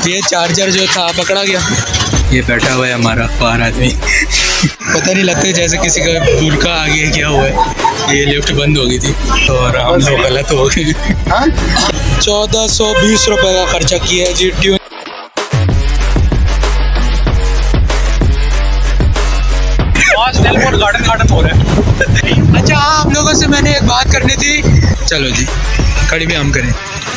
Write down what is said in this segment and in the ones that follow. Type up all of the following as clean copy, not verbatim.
ये चार्जर जो था पकड़ा गया। ये बैठा हुआ है हमारा फार आदमी पता नहीं लगता जैसे किसी का बुरका आ गया क्या हुआ है। ये लिफ्ट बंद हो गई थी और हम लोग गलत हो गए। 1420 रुपये का खर्चा किया है जी। गार्डन हो रहा है। अच्छा हाँ, आप लोगों से मैंने एक बात करनी थी। चलो जी खड़ी भी हम करें।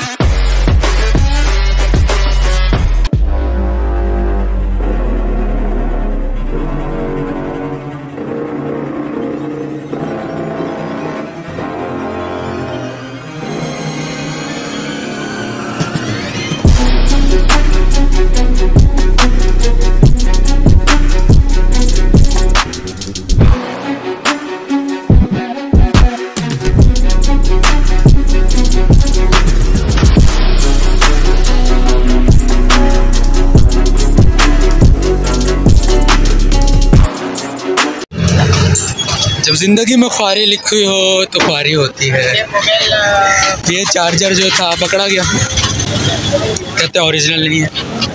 जब ज़िंदगी में ख्वारी लिखी हो तो ख्वारी होती है। ये चार्जर जो था पकड़ा गया, कहते ओरिजिनल नहीं है।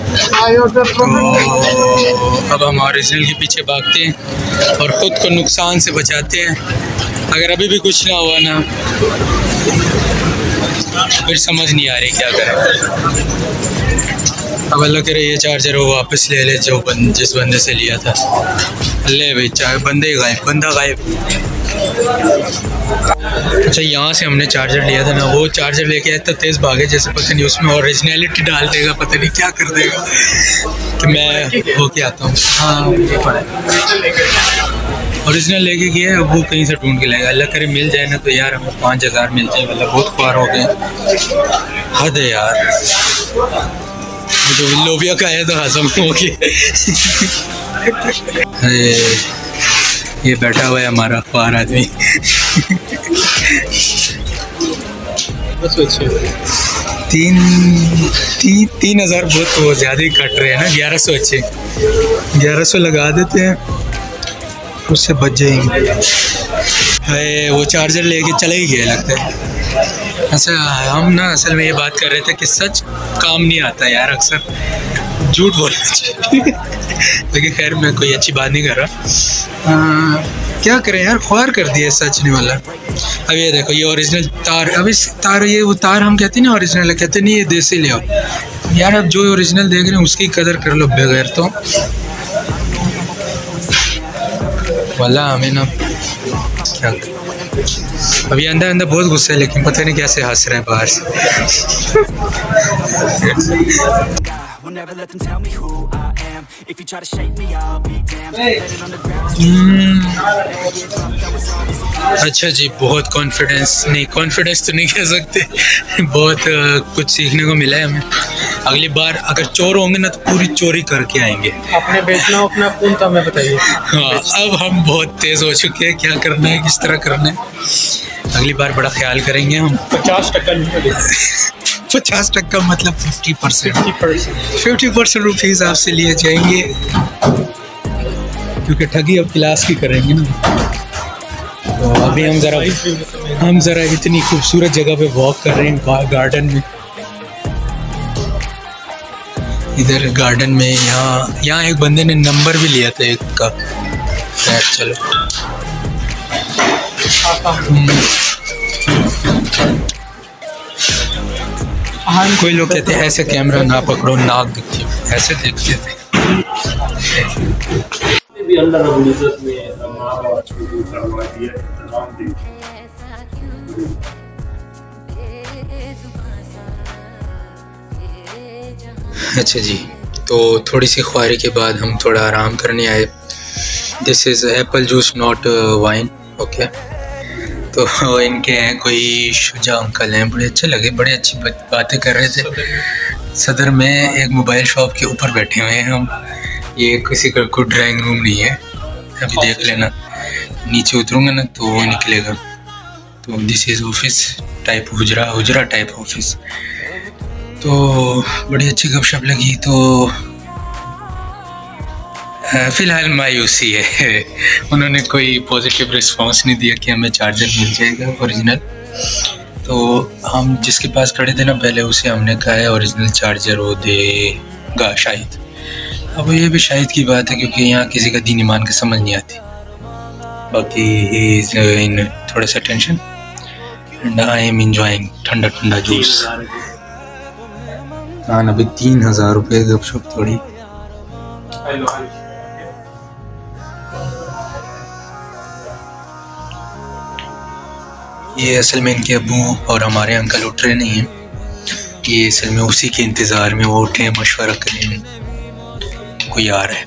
तो अब हम ओरिजिनल के पीछे भागते हैं और ख़ुद को नुकसान से बचाते हैं। अगर अभी भी कुछ ना हुआ ना फिर समझ नहीं आ रही क्या करें। अब अल्लाह करे ये चार्जर वो वापस ले ले जो जिस बंदे से लिया था। ले भाई बंदे गायब, बंदा गायब। अच्छा यहाँ से हमने चार्जर लिया था ना, वो चार्जर लेके आया तो तेज़ भागे जैसे पता नहीं उसमें ओरिजिनलिटी डाल देगा, पता नहीं क्या कर देगा। कि मैं होके आता हूँ। हाँ ओरिजिनल लेके गया है, वो कहीं से ढूंढ के लाएगा। अल्लाह करे मिल जाए ना तो यार हमें 5000 मिल जाए, मतलब बहुत ख्वार हो गए। हद है यार, जो लोबिया का है तो हजम हो गया। ये बैठा हुआ है हमारा ख्वार आदमी। तीन हज़ार बहुत ज़्यादा ही कट रहे हैं ना। 1100 अच्छे 1100 लगा देते हैं, उससे बच जाएंगे। वो चार्जर लेके चला ही गया लगता है। अच्छा हम ना असल में ये बात कर रहे थे कि सच काम नहीं आता यार, अक्सर झूठ बोलना चाहिए। लेकिन खैर मैं कोई अच्छी बात नहीं कर रहा। क्या करें यार, ख्वार कर दिया सच नहीं वाला। अब ये देखो ये ओरिजिनल तार, अब इस तार ये वो तार हम कहते हैं ना ओरिजिनल, कहते नहीं ये देसी ले आओ यार। अब जो ओरिजिनल देख रहे हैं उसकी कदर कर लो बगैर तो वाला हमें ना क्या। अभी अंदर बहुत गुस्सा है लेकिन पता नहीं कैसे हंस रहे हैं बाहर से। अच्छा जी बहुत कॉन्फिडेंस तो नहीं कह सकते। बहुत कुछ सीखने को मिला है हमें। अगली बार अगर चोर होंगे ना तो पूरी चोरी करके आएंगे। अपने बेचना अपना खून तो हमें बताइए। हाँ अब हम बहुत तेज़ हो चुके हैं, क्या करना है किस तरह करना है अगली बार बड़ा ख्याल करेंगे हम। 50% मतलब 50% रुपीज़ आपसे लिए जाएंगे क्योंकि ठगी अब क्लास की करेंगे ना। तो अभी हम ज़रा इतनी खूबसूरत जगह पे वॉक कर रहे हैं गार्डन में। इधर गार्डन में यहाँ एक बंदे ने नंबर भी लिया था एक का। खैर चलो कोई लोग कहते हैं ऐसे कैमरा ना पकड़ो नाक दिखती है, ऐसे देखते थे। अच्छा जी तो थोड़ी सी ख्वारी के बाद हम थोड़ा आराम करने आए। This is apple juice not wine okay. तो इनके हैं कोई शुजा अंकल हैं, बड़े अच्छे लगे, बड़े अच्छी बातें कर रहे थे। सदर में एक मोबाइल शॉप के ऊपर बैठे हुए हैं हम। ये किसी का कोई ड्राइंग रूम नहीं है, अभी देख लेना। नीचे उतरूँगा ना तो वो निकलेगा। तो दिस इज़ ऑफिस टाइप, हुजरा टाइप ऑफिस। तो बड़ी अच्छी गपशप लगी। तो फ़िलहाल मायूसी है। उन्होंने कोई पॉजिटिव रिस्पांस नहीं दिया कि हमें चार्जर मिल जाएगा ओरिजिनल। तो हम जिसके पास खड़े थे ना पहले, उसे हमने कहा है ओरिजिनल चार्जर वो दे। होगा शायद। अब ये भी शायद की बात है क्योंकि यहाँ किसी का दीन ईमान की समझ नहीं आती। बाकी ही इज इन थोड़ा सा tension and I am enjoying ठंडा ठंडा जूस। हाँ अभी 3000 रुपये गपशप थोड़ी। ये असल में इनके अब्बू और हमारे अंकल उठ रहे नहीं हैं, ये असल में उसी के इंतज़ार में वो उठे हैं मशवरा करने में, कोई आ रहा है।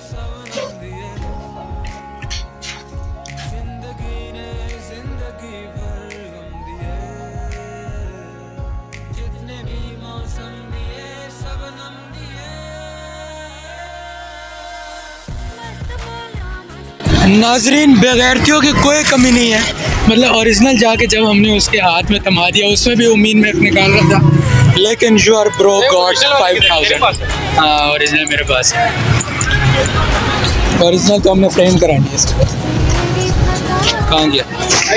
नाजरीन बेगैरतियों की कोई कमी नहीं है, मतलब ओरिजिनल जाके जब हमने उसके हाथ में थमा दिया उसमें भी उम्मीद में निकाल रहा था, लेकिन यू आर ब्रो गॉट 5000। हाँ ओरिजिनल मेरे पास है, ओरिजिनल तो हमने फ्रेम करानी है इसको। कहाँ गया?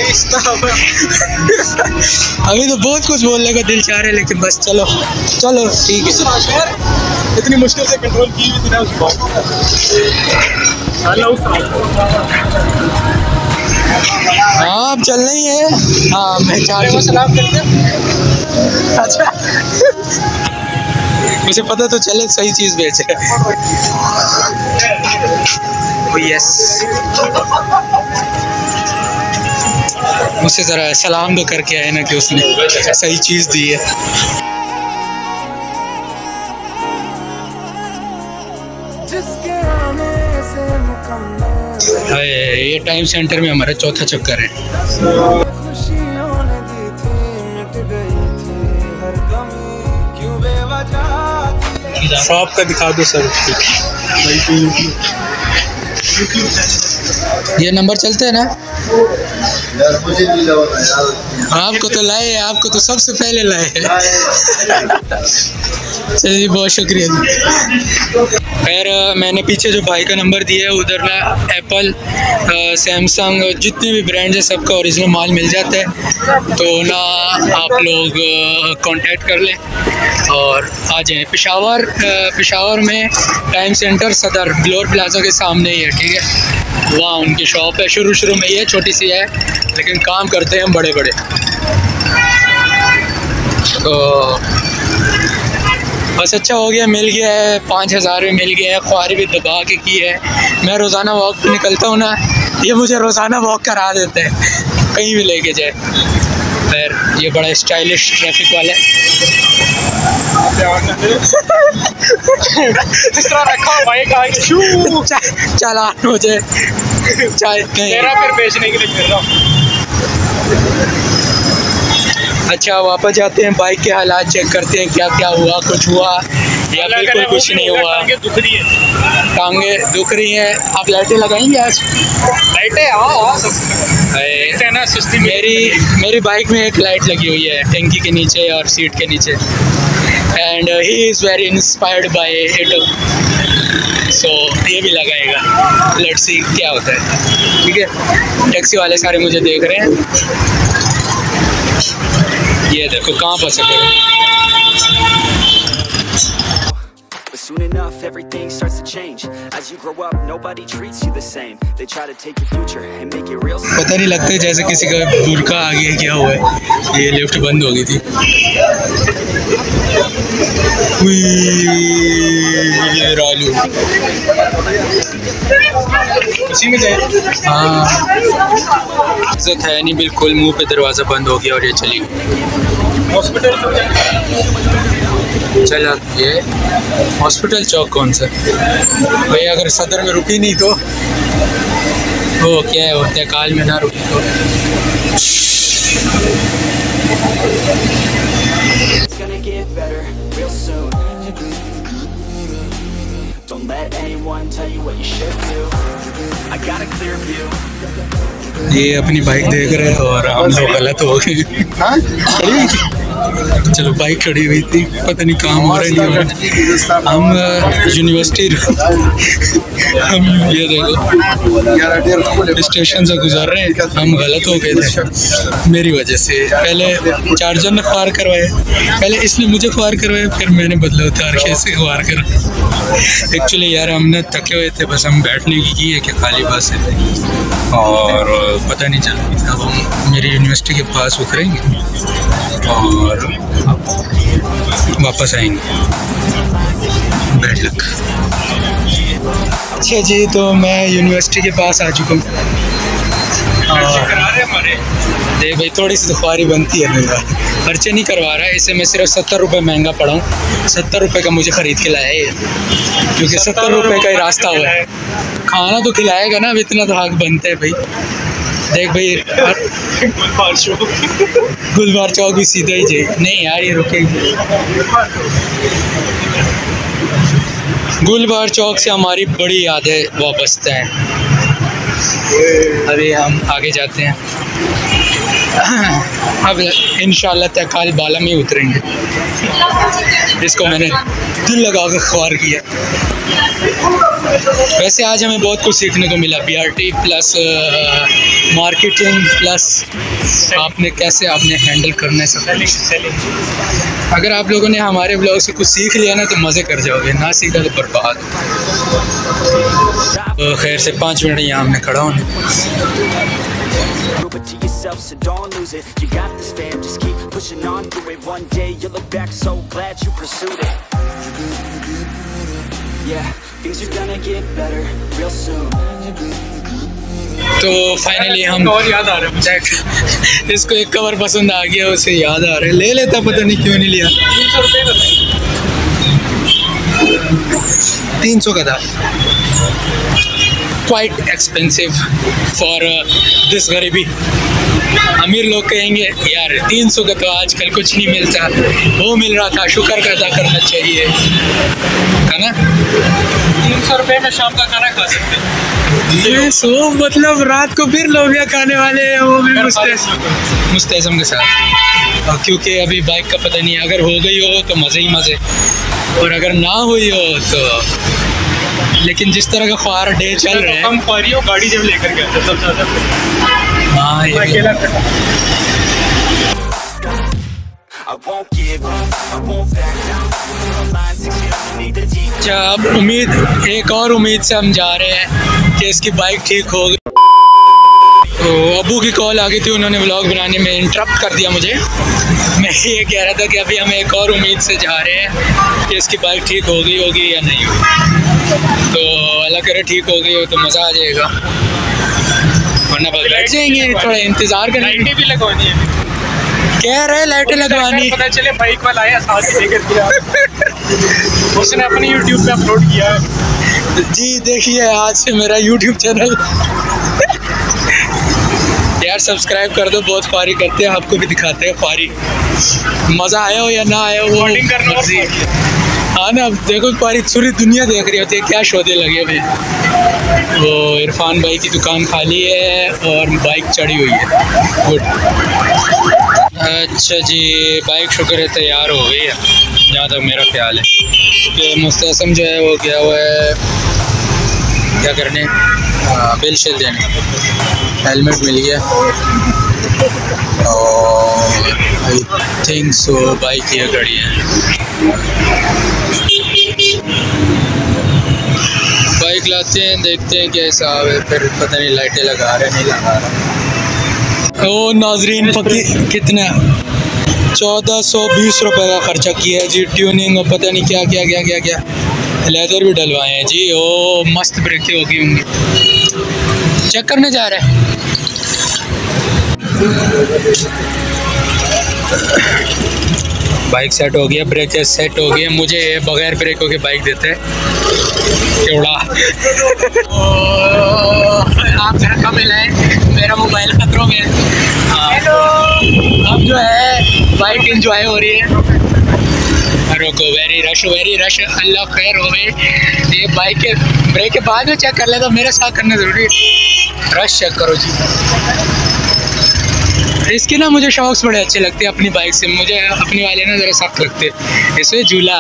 अभी तो बहुत कुछ बोलने का दिल चाह रहा है लेकिन बस चलो चलो ठीक है। इतनी मुश्किल से कंट्रोल की हुई थी ना उसको। हाँ अब चलना ही है। हाँ मैं चार्ज सलाम करते हैं। अच्छा मुझे पता तो चले सही चीज़ बेचे। यस मुझसे ज़रा सलाम तो करके आए ना कि उसने सही चीज़ दी है। ये टाइम सेंटर में हमारा चौथा चक्कर है। शॉप का दिखा दो सर। ये नंबर चलते हैं ना? आपको तो लाए, आपको तो सबसे पहले लाए। चलिए बहुत शुक्रिया। खैर मैंने पीछे जो भाई का नंबर दिया है उधर ना एप्पल सैमसंग जितने भी ब्रांड्स हैं सबका ओरिजिनल माल मिल जाता है, तो ना आप लोग कांटेक्ट कर लें और आ जाएं। पेशावर में टाइम सेंटर सदर ग्लोर प्लाजा के सामने ही है, ठीक है, वहाँ उनकी शॉप है। शुरू में ये छोटी सी है लेकिन काम करते हैं बड़े बड़े। तो बस अच्छा हो गया, मिल गया है 5000 में मिल गया है, ख्वारी भी दबा के की है। मैं रोज़ाना वॉक पे निकलता हूँ ना, ये मुझे रोज़ाना वॉक करा देते हैं कहीं भी लेके जाए। फिर ये बड़ा स्टाइलिश ट्रैफिक वाला है। इस तरह रखा बाइक आगे चला मुझे चाय मेरा फिर बेचने के लिए फिर रहा हूँ। अच्छा वापस जाते हैं, बाइक के हालात चेक करते हैं, क्या क्या हुआ, कुछ हुआ या बिल्कुल कुछ नहीं हुआ। टांगे दुख रही है, टांगे दुख रही हैं। आप लाइटें लगाएंगे आज? लाइटें हाँ ना सस्ती। मेरी बाइक में एक लाइट लगी हुई है टंकी के नीचे और सीट के नीचे, and he is very inspired by it, so ये भी लगाएगा। लेट्स सी क्या होता है, ठीक है। टैक्सी वाले सारे मुझे देख रहे हैं, ये देखो कहाँ फंसे गए। Soon enough, everything starts to change. As you grow up, nobody treats you the same. They try to take your future and make it real. पता नहीं लगता जैसे किसी का बुरका आ गया, क्या हुआ है। ये लिफ्ट बंद हो गई थी। ये रालू उसी में जाए। हाँ इज्जत है नहीं बिल्कुल, मुंह पे दरवाज़ा बंद हो गया और ये चली गई। हॉस्पिटल चला ये हॉस्पिटल चौक कौन सा भैया? अगर सदर में रुकी नहीं तो वो क्या है, होता है काल में ना रुकी तो। ये अपनी बाइक देख रहे हैं और हम लोग गलत हो गए। चलो बाइक खड़ी हुई थी, पता नहीं काम हो रहा है नहीं हो रहा। हम यूनिवर्सिटी हम ये देखो स्टेशन से गुजर रहे हैं, हम गलत हो गए थे मेरी वजह से। पहले चार्जर ने ख्वार करवाए, पहले इसने मुझे ख्वार करवाया, फिर मैंने बदला उतार के इसे ख्वार करा। एक्चुअली यार हमने थके हुए थे, बस हम बैठने की है कि खाली बस है और पता नहीं चला। अब हम मेरी यूनिवर्सिटी के पास उतरेंगे और वापस आएंगे। Bad luck. अच्छा जी, तो मैं यूनिवर्सिटी के पास आ चुका हूँ। देख भाई थोड़ी सी तो ख्वारी बनती है मेरा, खर्चे नहीं करवा रहा है इसे, मैं सिर्फ 70 रुपये महंगा पड़ा हूँ। 70 रुपये का मुझे ख़रीद के लाया है, क्योंकि 70 रुपये का ही रास्ता हुआ है। खाना तो खिलाएगा ना, अब इतना तो हक बनता है भाई। देख भाई गुलबार चौक भी सीधा ही जाए, नहीं यार ये रुकेगी। गुलबार चौक से हमारी बड़ी यादें वाबस्ता हैं। अभी हम आगे जाते हैं, अब इंशाल्लाह तकाल बाला में उतरेंगे। इसको मैंने दिल लगा कर ख्वार किया। वैसे आज हमें बहुत कुछ सीखने को मिला, BRT प्लस मार्केटिंग प्लस आपने कैसे हैंडल करना है सब। अगर आप लोगों ने हमारे ब्लॉग से कुछ सीख लिया ना तो मज़े कर जाओगे, ना सीखा तो बर्बाद। तो खैर से 5 मिनट यहाँ हमने खड़ा होने। Prove it to yourself, so don't lose it. You got this, fam, just keep pushing on through it. One day you'll look back so glad you pursued it. Yeah, things are gonna get better real soon. तो finally हम और याद आ रहा है इसको एक cover पसंद आ गया, उसे याद आ रहा है, ले लेता, पता नहीं क्यों नहीं लिया। 300 रुपये का 300 का था। क्वाइट एक्सपेंसिव फॉर दिस गरीबी। अमीर लोग कहेंगे यार 300 का तो आजकल कुछ नहीं मिलता, वो मिल रहा था, शुक्र अदा करना चाहिए, है ना। 300 रुपये में शाम का खाना खा सकते हैं। ये सो मतलब रात को फिर लोबिया खाने वाले हैं, वो भी मुस्तैज़म के साथ। और क्योंकि अभी बाइक का पता नहीं, अगर हो गई हो तो मज़े ही मज़े, और अगर ना हुई हो तो, लेकिन जिस तरह का ख्वार डे चल रहा है, हम ख्वारियों गाड़ी जब लेकर गए थे तब ज़्यादा। हाँ ये अकेला खड़ा। अच्छा, अब उम्मीद, एक और उम्मीद से हम जा रहे हैं कि इसकी बाइक ठीक हो गई। तो अबू की कॉल आ गई थी, उन्होंने व्लॉग बनाने में इंटरप्ट कर दिया मुझे। मैं ये कह रहा था कि अभी हम एक और उम्मीद से जा रहे हैं कि इसकी बाइक ठीक हो गई होगी या नहीं होगी। तो अल्लाह करे ठीक हो गई हो तो मज़ा आ जाएगा, वरना बस बैठ जाएंगे, थोड़ा इंतज़ार करेंगे। लाइटें भी लगवानी है, कह रहे लाइटें लगवानी। पता चले बाइक वाला आया साथ लेकर दिया, उसने अपने YouTube पे अपलोड किया। जी देखिए, आज से मेरा YouTube चैनल यार सब्सक्राइब कर दो, बहुत ख्वारी करते हैं, आपको भी दिखाते हैं ख्वारी। मज़ा आया हो या ना आया हो वो मर्जी। हाँ ना, देखो ख्वारी पूरी दुनिया देख रही होती है, क्या शोधे लगे हुए। वो इरफान भाई की दुकान खाली है और बाइक चढ़ी हुई है। गुड। अच्छा जी, बाइक शुक्र है तैयार हो गई है, जहाँ तक मेरा ख्याल है कि मुस्तैसम जो है वो गया हुआ है क्या करने, बिल शिल देने। हेलमेट मिल गया और आई थिंक सो बाइक ये गाड़ी है। बाइक लाते हैं, देखते हैं क्या हिसाब है, फिर पता नहीं लाइटें लगा रहे नहीं लगा रहे। ओ नाजरीन, कितना 1420 रुपये का खर्चा किया है जी, ट्यूनिंग और पता नहीं क्या क्या क्या क्या क्या, लेदर भी डलवाए हैं जी। ओ मस्त ब्रेकें होगी होंगी, चेक करने जा रहे हैं। बाइक सेट हो गया, ब्रेकें सेट हो गई, मुझे बगैर ब्रेकों की बाइक देते हैं केवड़ा। आप जरा कम मिलाएं, मेरा मोबाइल खतरों में। हाँ, अब जो है बाइक इंजॉय हो रही है। रोको, वेरी रश अल्लाह खैर हो गई। ये बाइक के ब्रेक के बाद में चेक कर लेता, मेरे साथ करना ज़रूरी है। रश चेक करो जी, इसके ना मुझे शौक्स बड़े अच्छे लगते हैं अपनी बाइक से। मुझे अपनी वाले ना ज़रा सख्त लगते हैं। इसमें झूला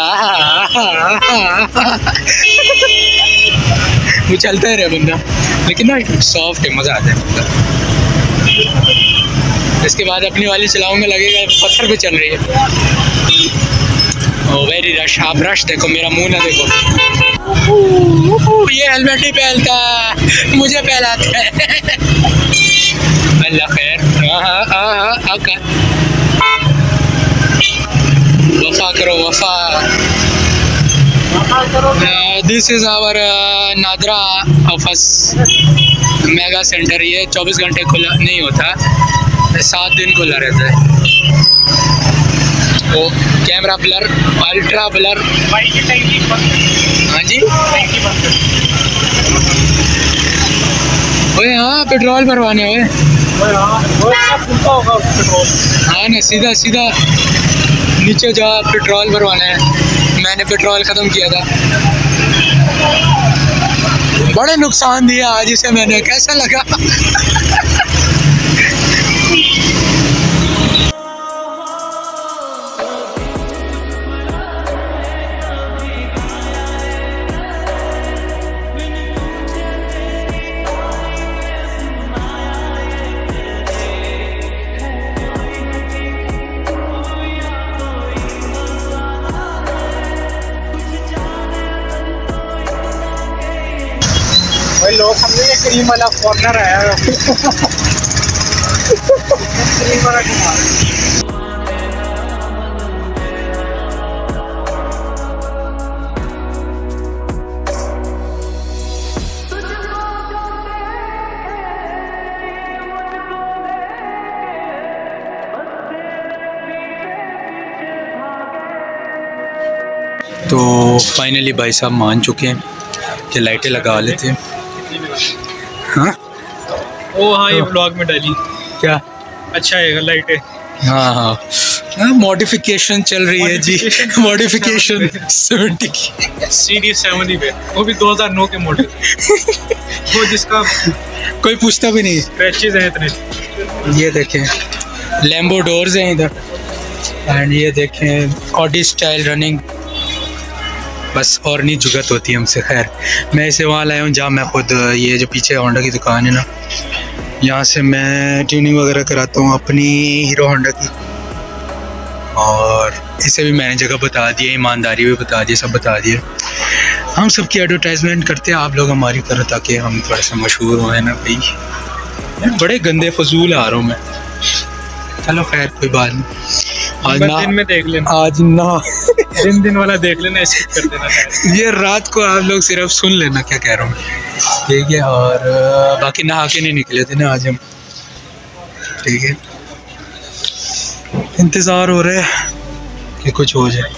वो चलता ही रहे बंदा, लेकिन ना सॉफ्ट है, मज़ा आता है मतलब। इसके बाद अपनी वाली चलाऊंगा, लगेगा पत्थर पे चल रही है। Oh very rush. आप रश देखो, मेरा मुंह ना देखो। ये हेलमेट ही पहनता, मुझे पहनाता है। अल्लाह खैर। वफा करो, वफा। This is our NADRA office mega centre. ये 24 घंटे खुला नहीं होता, 7 दिन खुला रहता है। वो camera blur, ultra blur. Bike की टैंकी बंद। हाँ जी, टैंकी बंद। ओए हाँ, पेट्रोल भरवाने हुए। होगा पेट्रोल। हाँ ना, सीधा सीधा नीचे जा, पेट्रोल भरवाना है। मैंने पेट्रोल ख़त्म किया था। बड़े नुकसान दिया आज इसे मैंने, कैसा लगा? भाई लोग समझे ये क्रीम वाला कॉर्नर है। क्रीम वाला कुमार। तो फाइनली भाई साहब मान चुके हैं कि लाइटें लगा लेते हैं। हाँ ओ हाँ, ये ब्लॉग में डाली क्या? अच्छा है लाइटें। हाँ हाँ, मॉडिफिकेशन चल रही है जी। मॉडिफिकेशन 70 की CD70 पे, वो भी 2009 के मॉडल। वो जिसका कोई पूछता भी नहीं। स्क्रैचेस हैं इतने। ये देखें, लैम्बो डोर्स हैं इधर। एंड ये देखें ऑडी स्टाइल रनिंग। बस और नहीं जुगत होती हमसे। खैर, मैं इसे वहाँ लाया हूँ जहाँ मैं खुद, ये जो पीछे होंडा की दुकान है ना, यहाँ से मैं ट्यूनिंग वगैरह कराता हूँ अपनी हीरो होंडा की। और इसे भी मैंने जगह बता दी है, ईमानदारी भी बता दी, सब बता दिए। हम सबकी एडवर्टाइजमेंट करते हैं आप लोग हमारी तरह, ताकि हम थोड़ा सा मशहूर हो, है ना भाई। बड़े गंदे फजूल आ रहा हूँ मैं। चलो खैर, कोई बात नहीं। आज ना दिन में देख लेना, आज ना दिन वाला देख लेना, स्किप कर देना। ये रात को आप लोग सिर्फ सुन लेना क्या कह रहा हूँ, ठीक है। और बाकी नहा के नहीं निकले थे ना आज हम, ठीक है। इंतज़ार हो रहा है कि कुछ हो जाए।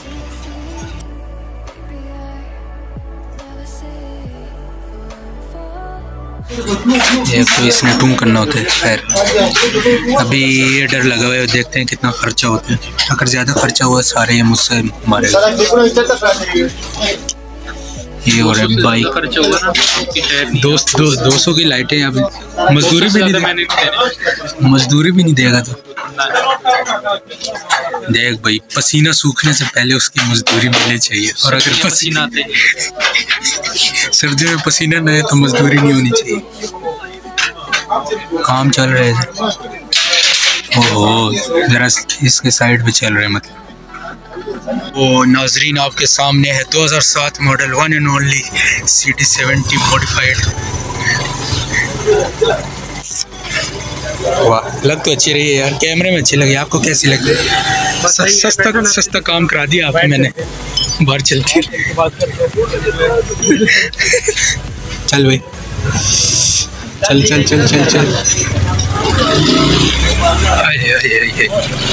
ये तो इसने टूम करना होता है। खैर, अभी ये डर लगा हुआ है, देखते हैं कितना खर्चा होता है। अगर ज़्यादा खर्चा हुआ सारे ये मुझसे मारे। ये हो रहा है बाइक खर्चा हुआ ना, 200 की लाइटें। अब मजदूरी भी नहीं, मजदूरी भी नहीं देगा तो देख भाई, पसीना सूखने से पहले उसकी मजदूरी मिलनी चाहिए। और अगर पसीना आते सर्दियों में पसीना न आए तो मजदूरी नहीं होनी चाहिए। काम चल रहे थे। ओहो, जरा इसके साइड पे चल रहे हैं मतलब। वो नाजरीन आपके सामने है 2007 model 1 and only CD70 modified. वाह, लग तो अच्छी रही है यार, कैमरे में अच्छी लगी। आपको कैसी लगी? सस्ता काम करा दिया आपको मैंने। बाहर चलते चल भाई, चल चल चल चल चल। आए आए आए।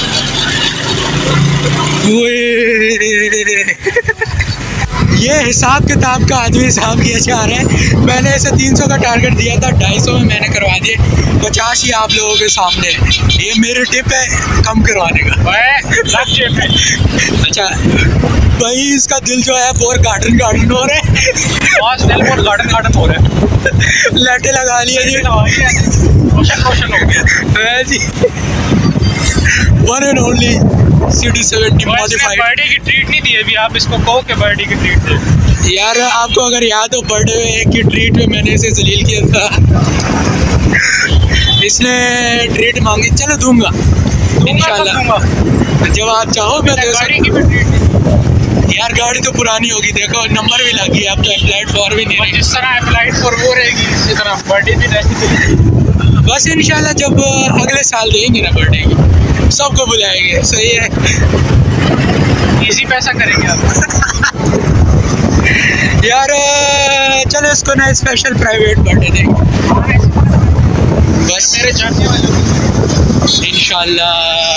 ये हिसाब किताब का आदमी हिसाब किया जा रहा है। मैंने इसे 300 का टारगेट दिया था, 250 में मैंने करवा दिए। 50 ही आप लोगों के सामने। ये मेरे टिप है कम करवाने का। अच्छा भाई, इसका दिल जो है बहुत गार्डन गार्डन हो रहा है। गार्डन हो रहा है। लाइटें लगा लिया जी। रोशन हो गया जी। One and only CD70 modified. Birthday की ट्रीट नहीं दी अभी, आप इसको कहो कि बर्थडे की ट्रीट दे। यार आपको अगर याद हो बर्थडे की ट्रीट में मैंने इसे जलील किया था, इसने ट्रीट मांगी, चलो दूंगा इंशाल्लाह जब आप चाहो। मैं गाड़ी की भी ट्रीट यार गाड़ी तो पुरानी होगी, देखो नंबर भी लगी है, अब तो अप्लाइड फॉर भी नहीं, जिस तरह अप्लाइड फॉर वो रहेगी इसी तरह बर्थडे भी रहेगी। बस इंशाल्लाह जब अगले साल देंगे ना बर्थडे की, सबको बुलाएंगे। सही है, इजी पैसा करेंगे आप। यार चलो इसको ना स्पेशल प्राइवेट बर्थडे देंगे बस मेरे जानने वाले इंशाल्लाह।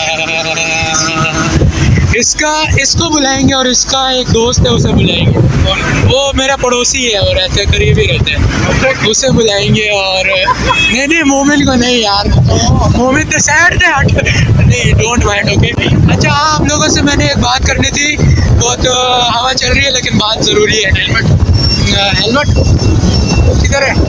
इसको बुलाएंगे और इसका एक दोस्त है उसे बुलाएंगे, वो मेरा पड़ोसी है, वो रहते हैं करीब ही रहते हैं, उसे बुलाएंगे। और नहीं मोमिन को नहीं यार, मोमिन तो सैड थे, हट नहीं, डोंट माइंड ओके। अच्छा हाँ, आप लोगों से मैंने एक बात करनी थी, बहुत हवा चल रही है लेकिन बात ज़रूरी है। हेलमेट किधर है?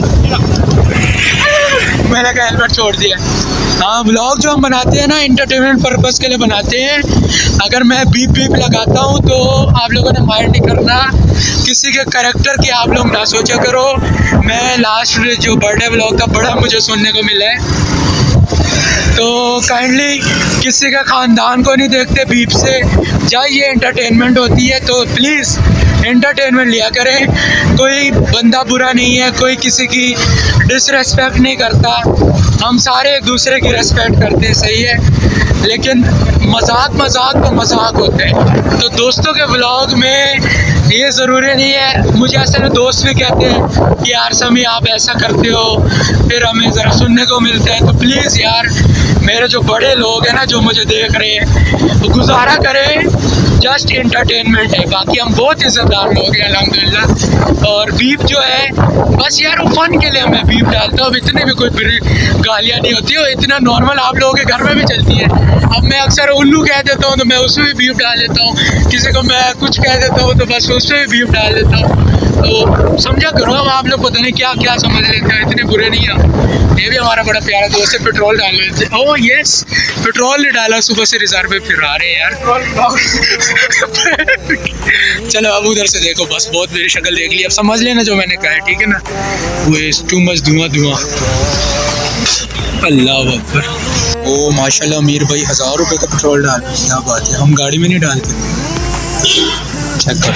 मैंने कहा हेलमेट छोड़ दिया। हाँ, ब्लॉग जो हम बनाते हैं ना एंटरटेनमेंट पर्पज़ के लिए बनाते हैं। अगर मैं बीप बीप लगाता हूँ तो आप लोगों ने माइंड नहीं करना, किसी के करैक्टर की आप लोग ना सोचा करो। मैं लास्ट जो बर्थडे ब्लॉग था बड़ा मुझे सुनने को मिला है, तो काइंडली किसी का ख़ानदान को नहीं देखते बीप से। जब ये एंटरटेनमेंट होती है तो प्लीज़ एंटरटेनमेंट लिया करें। कोई बंदा बुरा नहीं है, कोई किसी की डिसरेस्पेक्ट नहीं करता, हम सारे एक दूसरे की रेस्पेक्ट करते हैं, सही है। लेकिन मजाक तो मजाक होते हैं, तो दोस्तों के व्लॉग में ये ज़रूरी नहीं है। मुझे ऐसे दोस्त भी कहते हैं कि यार समी आप ऐसा करते हो, फिर हमें ज़रा सुनने को मिलता है। तो प्लीज़ यार मेरे जो बड़े लोग हैं ना जो मुझे देख रहे हैं, तो गुजारा करें, जस्ट एंटरटेनमेंट है, बाकी हम बहुत इज़्ज़तदार लोग हैं अल्हम्दुलिल्लाह। और बीप जो है बस यार वो फ़न के लिए मैं बीप डालता हूँ, इतनी भी कोई गालियाँ नहीं होती है, इतना नॉर्मल आप लोगों के घर में भी चलती है। अब मैं अक्सर उल्लू कह देता हूँ तो मैं उसमें भी बीप डाल देता हूँ, किसी को मैं कुछ कह देता हूँ तो बस उसमें भी बीप डाल देता हूँ। तो समझा करो, अब आप लोग पता नहीं क्या क्या समझ लेते हैं, इतने बुरे नहीं हैं। ये भी हमारा बड़ा प्यारा दोस्त है, पेट्रोल डाल लेते। ओह यस, पेट्रोल नहीं डाला, सुबह से रिजर्व पे फिर आ रहे हैं यार। चलो अब उधर से देखो, बस बहुत मेरी शक्ल देख ली, अब समझ लेना जो मैंने कहा है, ठीक है ना। वो टू मच धुआं। अल्लाह अकबर। ओ माशाल्लाह अमीर भाई 1000 रुपये का पेट्रोल डाल, क्या बात है, हम गाड़ी में नहीं डालते। चेक कर,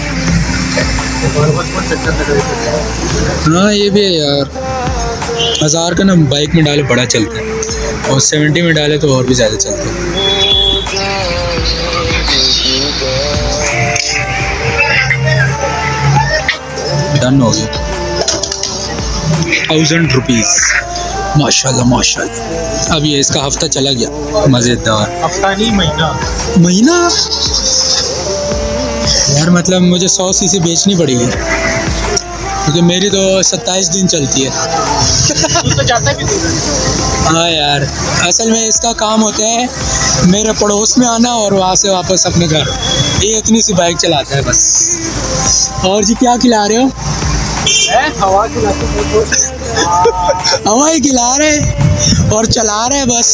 हाँ ये भी है यार, 1000 का ना बाइक में डाले बड़ा चलता है, और 70 में डाले तो और भी ज़्यादा चलता है। डन हो गया, 1000 रुपीज़। माशाल्लाह माशाल्लाह। अब ये इसका हफ्ता चला गया, मज़ेदार। हफ्ता नहीं, महीना यार, मतलब मुझे 100 सीसी बेचनी पड़ेगी क्योंकि मेरी तो 27 दिन चलती है। तो जाता भी हाँ यार, असल में इसका काम होता है मेरे पड़ोस में आना और वहाँ से वापस अपने घर, ये इतनी सी बाइक चलाता है बस। और जी क्या खिला रहे हो? हवा खिलाते, हवा ही खिला रहे और चला रहे बस।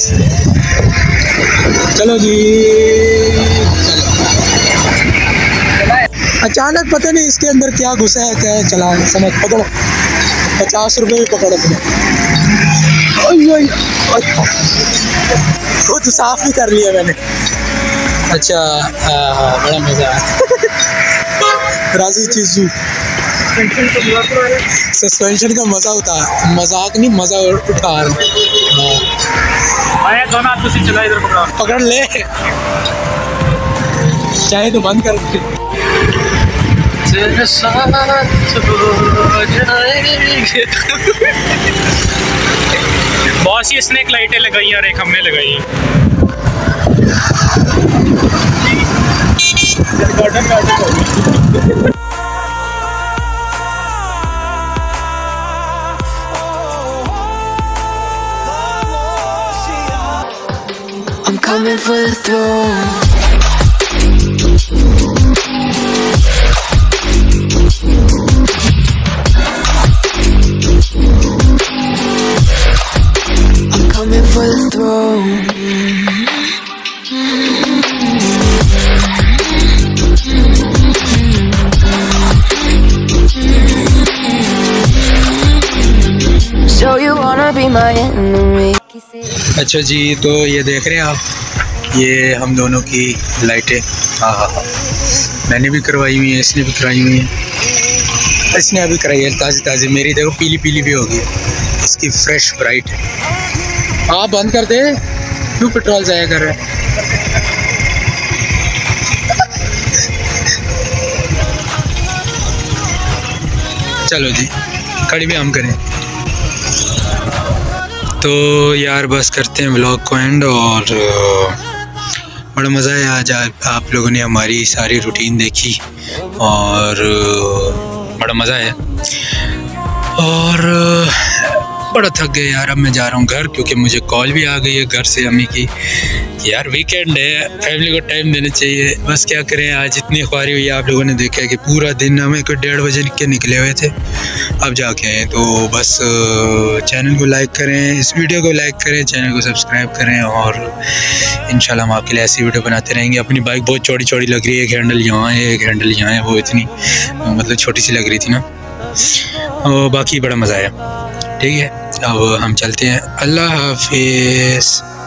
चलो जी, चलो। अचानक पता नहीं इसके अंदर क्या घुसा है, क्या है, चला समझ, पकड़ो 50 रुपये भी पकड़ो अपने। खुद साफ भी कर लिया मैंने। अच्छा बड़ा मज़ा आया। राजी चीज़ू सस्पेंशन का मज़ा उठा, मजाक नहीं मज़ा उठा रहा। दोनों हाथ से चला, इधर पकड़ ले, चाहे तो बंद कर दे। तेरे साथ हो जाएंगे। बहुत सी स्नेक लाइटें लगाई और एक हमने लगाई। I'm coming for the throne. I'm coming for the throne. wanna be my enemy. अच्छा जी, तो ये देख रहे हैं आप, ये हम दोनों की लाइटें। हाँ हाँ हाँ, मैंने भी करवाई हुई है, इसने भी कराई हुई है। इसने अभी कराई है ताज़ी ताज़ी, मेरी देखो पीली पीली भी होगी, इसकी फ्रेश ब्राइट है। आप बंद कर दे, क्यों पेट्रोल ज़ाया कर रहे हैं। चलो जी, खड़ी भी हम करें। तो यार बस करते हैं व्लॉग को एंड, और बड़ा मज़ा है आज। आप लोगों ने हमारी सारी रूटीन देखी और बड़ा मज़ा है, और बड़ा थक गए यार। अब मैं जा रहा हूँ घर, क्योंकि मुझे कॉल भी आ गई है घर से अम्मी की, यार वीकेंड है, फैमिली को टाइम देना चाहिए। बस क्या करें, आज इतनी ख्वारी हुई, आप लोगों ने देखा कि पूरा दिन हमें कोई 1:30 बजे के निकले हुए थे, अब जाके आए। तो बस चैनल को लाइक करें, इस वीडियो को लाइक करें, चैनल को सब्सक्राइब करें, और इंशाल्लाह हम आपके लिए ऐसी वीडियो बनाते रहेंगे। अपनी बाइक बहुत चौड़ी चौड़ी लग रही है, एक हैंडल यहाँ है, एक हैंडल यहाँ है, वो इतनी मतलब छोटी सी लग रही थी ना, और बाकी बड़ा मज़ा आया। ठीक है, अब हम चलते हैं, अल्लाह हाफिज़।